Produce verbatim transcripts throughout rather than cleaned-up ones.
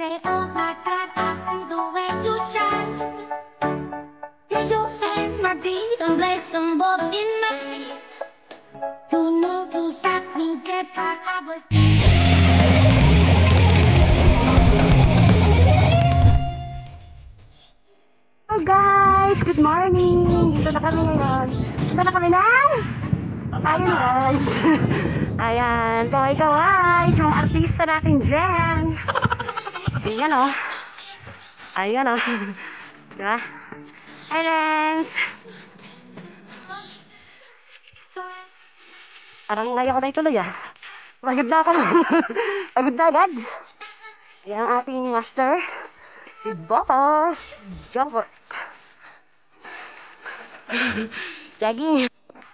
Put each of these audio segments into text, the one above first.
say, oh my God, I see the way you shine. Take your hand, my dear, and place them both in mine. You know you stopped me dead while I was. Hello guys! Good morning! Dito na kami ngayon. Dito na kami na Ayan guys! Ayan, kaway kaway! Yung artista natin dyan! Ayan o! Ayan o! Diba? Hi Lens! Parang ngayon ko na ituloy ah! Pagod na ako! Pagod na agad! Ayan ang ating master! Si Boko! Jumper! Jaggy!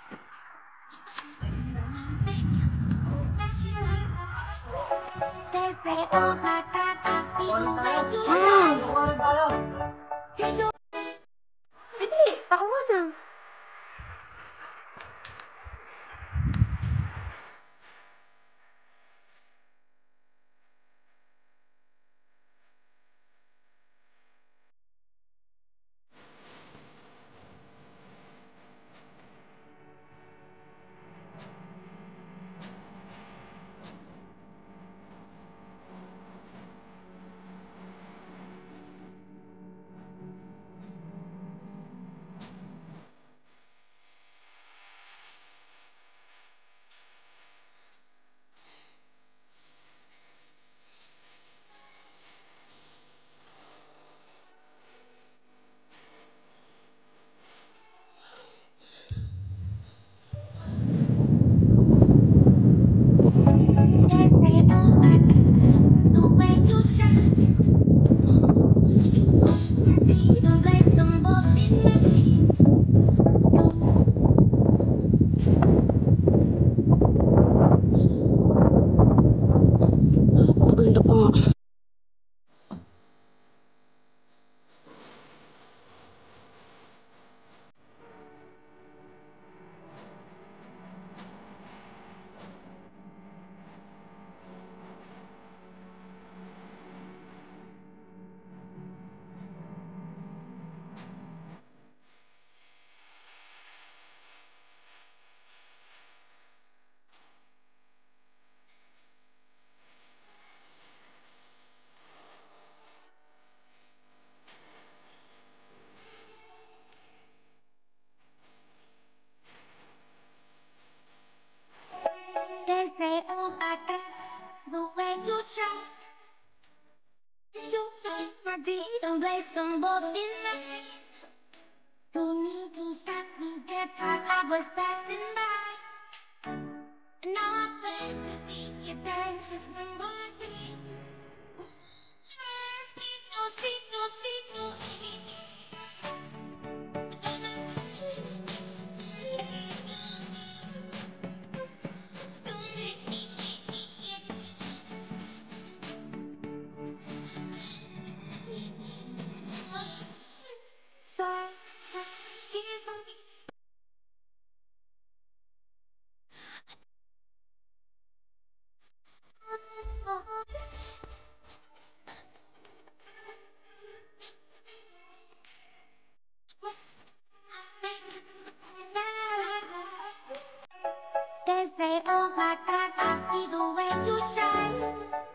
They say, oh my God, I see the way you shine. Take your. Hindi! Ako na! They say, oh my God, I see the way you shine. My dear, and place them both in mine. Maganda pa nga. They say, oh my God, the way you shine. Take your hand, my dear, and place them both in mine. You knew to stop me dead while I was passing by. And now I beg to see you dance just from my feet. See, no, see, no, see, no, see. So, here's my. They say, oh my God, I see the way you shine.